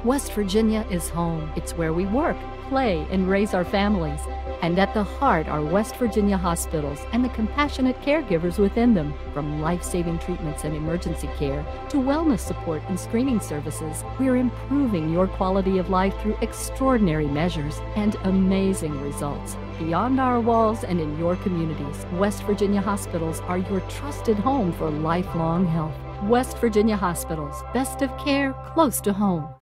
West Virginia is home. It's where we work, play, and raise our families. And at the heart are West Virginia hospitals and the compassionate caregivers within them. From life-saving treatments and emergency care to wellness support and screening services, we're improving your quality of life through extraordinary measures and amazing results. Beyond our walls and in your communities, West Virginia hospitals are your trusted home for lifelong health. West Virginia hospitals, best of care close to home.